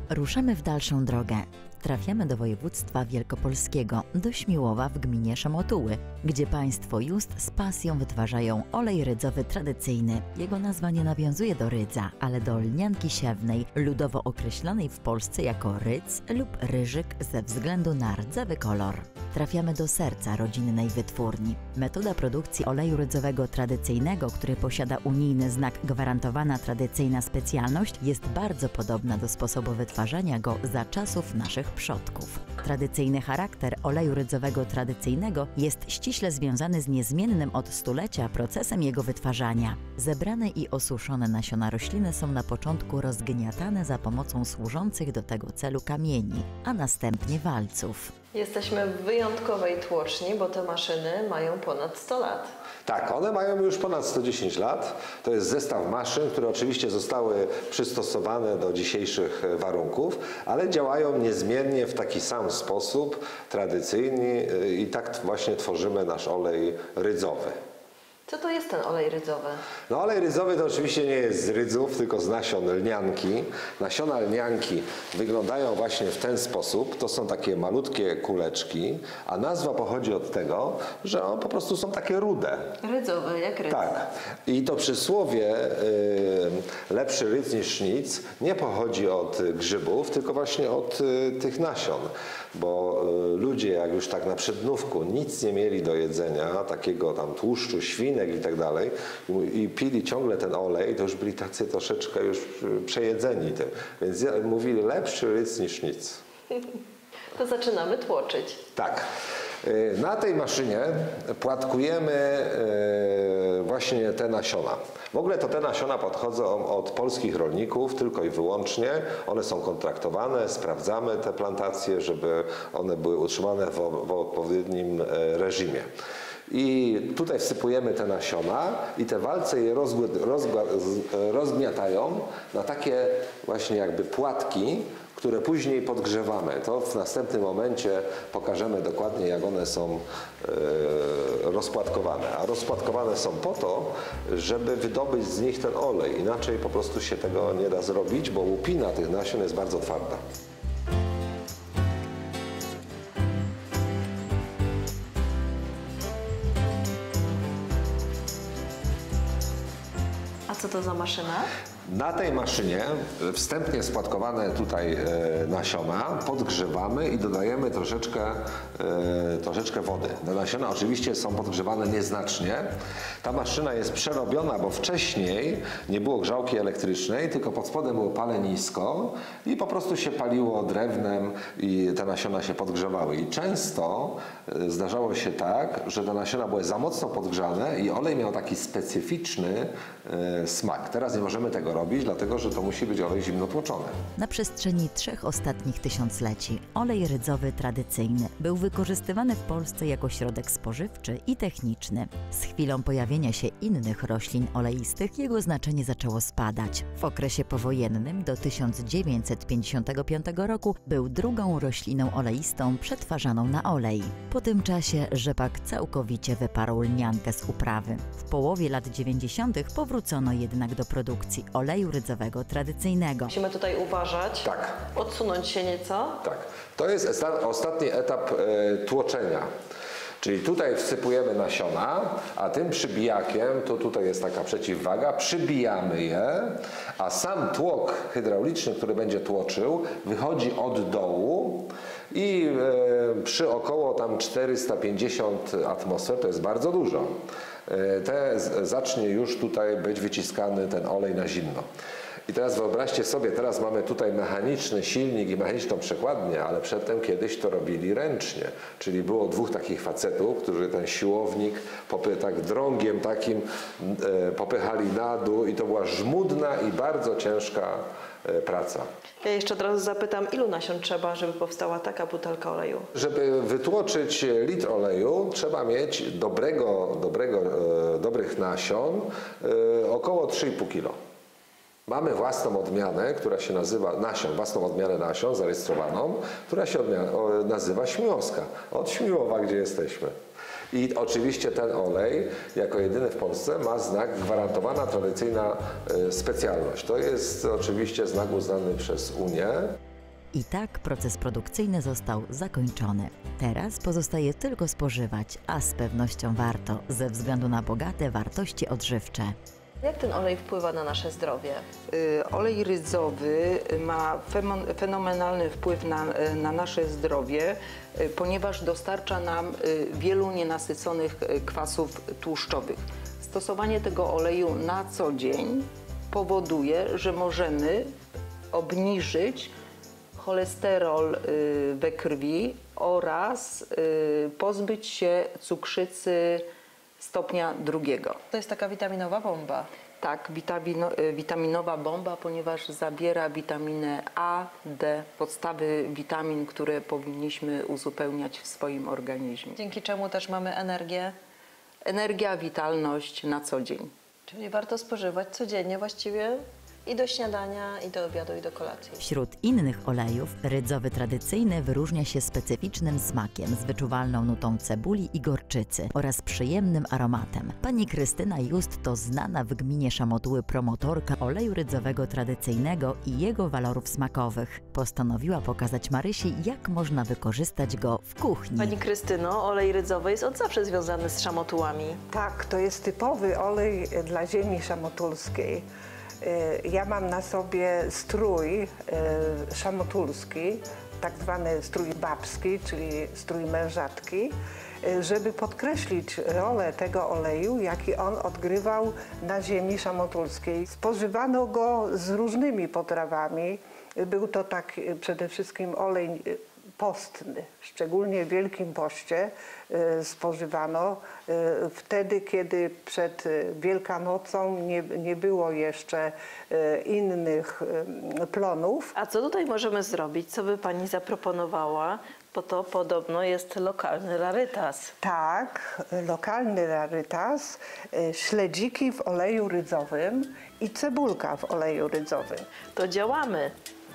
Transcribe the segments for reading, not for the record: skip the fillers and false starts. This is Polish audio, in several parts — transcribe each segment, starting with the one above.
Ruszamy w dalszą drogę. Trafiamy do województwa wielkopolskiego, do Śmiłowa w gminie Szamotuły, gdzie państwo Just z pasją wytwarzają olej rydzowy tradycyjny. Jego nazwa nie nawiązuje do rydza, ale do lnianki siewnej, ludowo określanej w Polsce jako rydz lub ryżyk ze względu na rdzawy kolor. Trafiamy do serca rodzinnej wytwórni. Metoda produkcji oleju rydzowego tradycyjnego, który posiada unijny znak gwarantowana tradycyjna specjalność, jest bardzo podobna do sposobu wytwarzania go za czasów naszych przodków. Tradycyjny charakter oleju rydzowego tradycyjnego jest ściśle związany z niezmiennym od stulecia procesem jego wytwarzania. Zebrane i osuszone nasiona rośliny są na początku rozgniatane za pomocą służących do tego celu kamieni, a następnie walców. Jesteśmy w wyjątkowej tłoczni, bo te maszyny mają ponad 100 lat. Tak, one mają już ponad 110 lat. To jest zestaw maszyn, które oczywiście zostały przystosowane do dzisiejszych warunków, ale działają niezmiennie w taki sam sposób, tradycyjny i tak właśnie tworzymy nasz olej rydzowy. Co to jest ten olej rydzowy? No, olej rydzowy to oczywiście nie jest z rydzów, tylko z nasion lnianki. Nasiona lnianki wyglądają właśnie w ten sposób. To są takie malutkie kuleczki, a nazwa pochodzi od tego, że one po prostu są takie rude. Rydzowe, jak rydz. Tak. I to przysłowie lepszy rydz niż nic nie pochodzi od grzybów, tylko właśnie od tych nasion. Bo ludzie, jak już tak na przednówku nic nie mieli do jedzenia, takiego tam tłuszczu, świnek i tak dalej, i pili ciągle ten olej, to już byli tacy troszeczkę już przejedzeni tym. Więc mówili lepszy rydz niż nic. To zaczynamy tłoczyć. Tak. Na tej maszynie płatkujemy właśnie te nasiona. W ogóle to te nasiona podchodzą od polskich rolników tylko i wyłącznie. One są kontraktowane, sprawdzamy te plantacje, żeby one były utrzymane w odpowiednim reżimie. I tutaj wsypujemy te nasiona i te walce je rozgniatają na takie właśnie jakby płatki, które później podgrzewamy. To w następnym momencie pokażemy dokładnie, jak one są rozpłatkowane. A rozpłatkowane są po to, żeby wydobyć z nich ten olej. Inaczej po prostu się tego nie da zrobić, bo łupina tych nasion jest bardzo twarda. A co to za maszyna? Na tej maszynie wstępnie spłatkowane tutaj nasiona podgrzewamy i dodajemy troszeczkę wody. Te nasiona oczywiście są podgrzewane nieznacznie. Ta maszyna jest przerobiona, bo wcześniej nie było grzałki elektrycznej, tylko pod spodem było palenisko i po prostu się paliło drewnem i te nasiona się podgrzewały. I często zdarzało się tak, że te nasiona były za mocno podgrzane i olej miał taki specyficzny smak. Teraz nie możemy tego robić, dlatego że to musi być olej zimno tłoczony. Na przestrzeni 3 ostatnich tysiącleci olej rydzowy tradycyjny był wykorzystywany w Polsce jako środek spożywczy i techniczny. Z chwilą pojawienia się innych roślin oleistych jego znaczenie zaczęło spadać. W okresie powojennym do 1955 roku był drugą rośliną oleistą przetwarzaną na olej. Po tym czasie rzepak całkowicie wyparł lniankę z uprawy. W połowie lat 90. powrócono jednak do produkcji oleju rydzowego tradycyjnego. Musimy tutaj uważać, Tak. odsunąć się nieco. Tak. To jest ostatni etap tłoczenia. Czyli tutaj wsypujemy nasiona, a tym przybijakiem, to tutaj jest taka przeciwwaga, przybijamy je, a sam tłok hydrauliczny, który będzie tłoczył, wychodzi od dołu i przy około tam 450 atmosfer, to jest bardzo dużo, zacznie już tutaj być wyciskany ten olej na zimno. I teraz wyobraźcie sobie, teraz mamy tutaj mechaniczny silnik i mechaniczną przekładnię, ale przedtem kiedyś to robili ręcznie. Czyli było dwóch takich facetów, którzy ten siłownik tak drągiem takim popychali na dół i to była żmudna i bardzo ciężka praca. Ja jeszcze od razu zapytam, ilu nasion trzeba, żeby powstała taka butelka oleju? Żeby wytłoczyć litr oleju, trzeba mieć dobrych nasion, około 3,5 kg. Mamy własną odmianę, która się nazywa własną odmianę nasion zarejestrowaną, która się nazywa Śmiłowska, od Śmiłowa, gdzie jesteśmy. I oczywiście ten olej, jako jedyny w Polsce, ma znak gwarantowana tradycyjna specjalność. To jest oczywiście znak uznany przez Unię. I tak proces produkcyjny został zakończony. Teraz pozostaje tylko spożywać, a z pewnością warto, ze względu na bogate wartości odżywcze. Jak ten olej wpływa na nasze zdrowie? Olej rydzowy ma fenomenalny wpływ na nasze zdrowie, ponieważ dostarcza nam wielu nienasyconych kwasów tłuszczowych. Stosowanie tego oleju na co dzień powoduje, że możemy obniżyć cholesterol we krwi oraz pozbyć się cukrzycy stopnia drugiego. To jest taka witaminowa bomba. Tak, witaminowa bomba, ponieważ zawiera witaminę A, D, podstawy witamin, które powinniśmy uzupełniać w swoim organizmie. Dzięki czemu też mamy energię. Energia, witalność na co dzień. Czyli warto spożywać codziennie właściwie i do śniadania, i do obiadu, i do kolacji. Wśród innych olejów rydzowy tradycyjny wyróżnia się specyficznym smakiem z wyczuwalną nutą cebuli i gorczycy oraz przyjemnym aromatem. Pani Krystyna Just to znana w gminie Szamotuły promotorka oleju rydzowego tradycyjnego i jego walorów smakowych. Postanowiła pokazać Marysi, jak można wykorzystać go w kuchni. Pani Krystyno, olej rydzowy jest od zawsze związany z Szamotułami. Tak, to jest typowy olej dla ziemi szamotulskiej. Ja mam na sobie strój szamotulski, tak zwany strój babski, czyli strój mężatki, żeby podkreślić rolę tego oleju, jaki on odgrywał na ziemi szamotulskiej. Spożywano go z różnymi potrawami. Był to przede wszystkim olej postny, szczególnie w Wielkim Poście spożywano wtedy, kiedy przed Wielkanocą nie było jeszcze innych plonów. A co tutaj możemy zrobić? Co by Pani zaproponowała? Bo to podobno jest lokalny rarytas. Tak, lokalny rarytas, śledziki w oleju rydzowym i cebulka w oleju rydzowym. To działamy.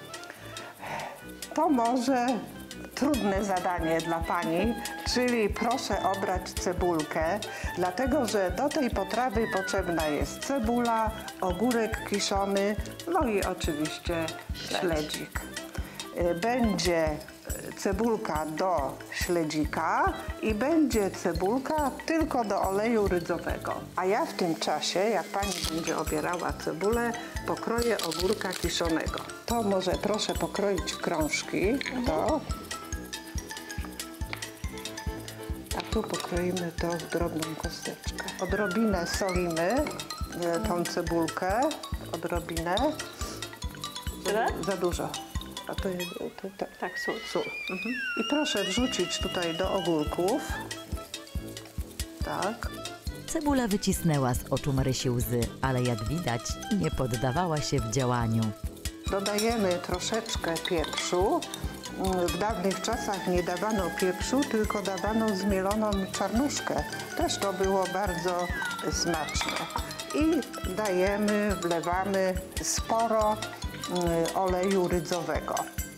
To może trudne zadanie dla Pani, czyli proszę obrać cebulkę, dlatego że do tej potrawy potrzebna jest cebula, ogórek kiszony, no i oczywiście śledzik. Będzie cebulka do śledzika i będzie cebulka tylko do oleju rydzowego. A ja w tym czasie, jak Pani będzie obierała cebulę, pokroję ogórka kiszonego. To może proszę pokroić w krążki. To. A tu pokroimy to w drobną kosteczkę. Odrobinę solimy tą cebulkę. Odrobinę. Tyle? Za dużo. A to jest... Tak, sól. Sól. I proszę wrzucić tutaj do ogórków. Tak. Cebula wycisnęła z oczu Marysi łzy, ale jak widać, nie poddawała się w działaniu. Dodajemy troszeczkę pieprzu. W dawnych czasach nie dawano pieprzu, tylko dawano zmieloną czarnuszkę. Też to było bardzo smaczne. I wlewamy sporo oleju rydzowego.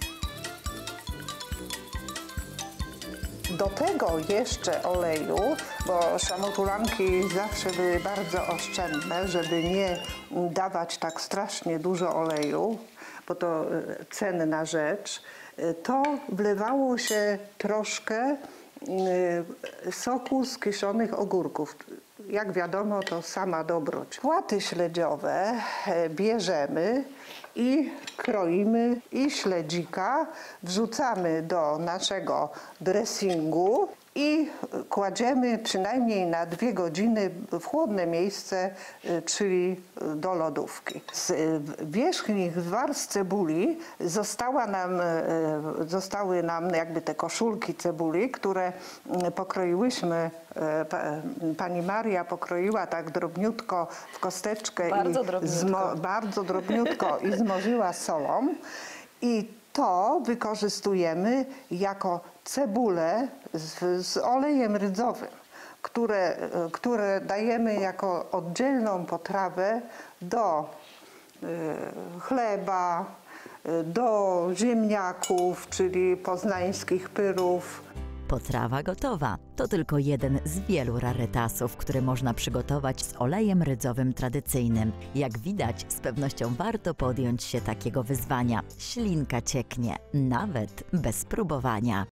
Do tego jeszcze oleju, bo szamotulanki zawsze były bardzo oszczędne, żeby nie dawać tak strasznie dużo oleju, bo to cenna rzecz, to wlewało się troszkę soku z kiszonych ogórków. Jak wiadomo, to sama dobroć. Płaty śledziowe bierzemy i kroimy i śledzika wrzucamy do naszego dressingu i kładziemy przynajmniej na 2 godziny w chłodne miejsce, czyli do lodówki. Z wierzchnich warstw cebuli zostały nam jakby te koszulki cebuli, które pokroiłyśmy, pani Maria pokroiła tak drobniutko w kosteczkę. Bardzo drobniutko. Bardzo drobniutko i zmorzyła solą. I to wykorzystujemy jako cebulę z olejem rydzowym, które dajemy jako oddzielną potrawę do chleba, do ziemniaków, czyli poznańskich pyrów. Potrawa gotowa. To tylko jeden z wielu rarytasów, które można przygotować z olejem rydzowym tradycyjnym. Jak widać, z pewnością warto podjąć się takiego wyzwania. Ślinka cieknie, nawet bez próbowania.